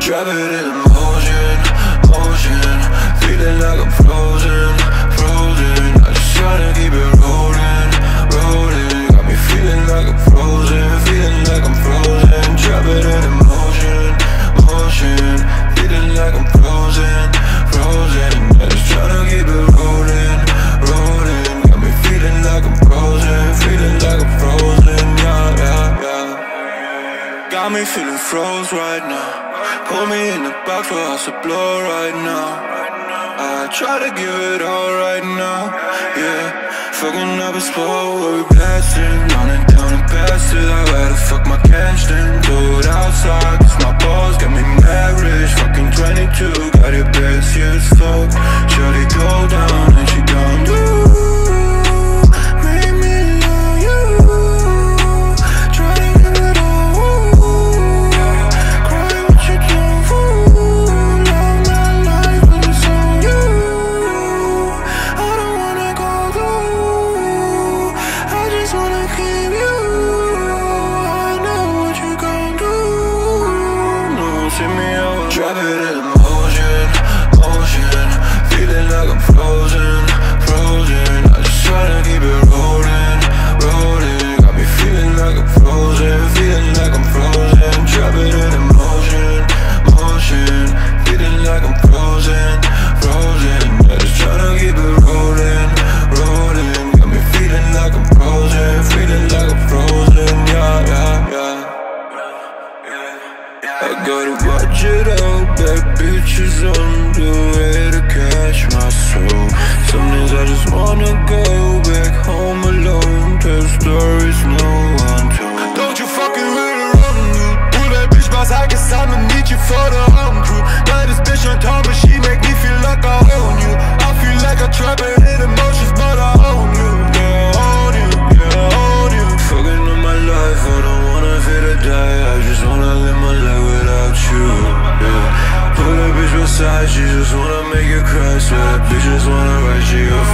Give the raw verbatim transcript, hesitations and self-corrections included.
Drop it in motion, motion. Feeling like I'm frozen, frozen. I just tryna keep it rolling, rolling. Got me feeling like I'm frozen, feeling like I'm frozen. Drop it in motion, motion. Feeling like I'm frozen, frozen. I just tryna keep it rolling, rolling. Got me feeling like I'm frozen, feeling like I'm frozen. Yeah, yeah, yeah. Got me feeling froze right now. Put me in the box where I should blow right now. I try to give it all right now, yeah. Fucking up a spot where we blasting, running down and past it. I'd rather fuck my cash than do it outside, cause my balls got me mad rich. Fucking twenty-two, got it bad, yeah, it's fuck. Shorty go down and she gon' do. Make me love you. Try to give it all. Cry what you don't fool. Love my life when it's on you. I don't wanna go through. I just wanna keep you. I know what you gon' do. No, see me out. Drop it in motion, motion. Feeling like I'm frozen, frozen. I just tryna keep it rolling, rolling. Got me feeling like I'm frozen, feeling like I'm frozen. Drop it in motion, motion. Feeling like I'm frozen, frozen. I just tryna keep it rolling, rolling. Got me feeling like I'm frozen, feeling like I'm frozen. Yeah, yeah, yeah. I gotta watch it out, bad bitches on the way to catch my soul. Some days I just wanna go back home alone, tell stories no one told. Don't you fucking really run you. Pull that bitch boss, I guess I'ma need you for the home crew. Got this bitch on top, but she make me feel like I own you. I feel like I trap and hit emotions, but I own you. Yeah, I own you, yeah, I own you. Fucking up my life, I don't wanna feel to die. I just wanna live my life without you, yeah. Put that bitch beside, she just wanna make you cry. Swear that bitch just wanna write you a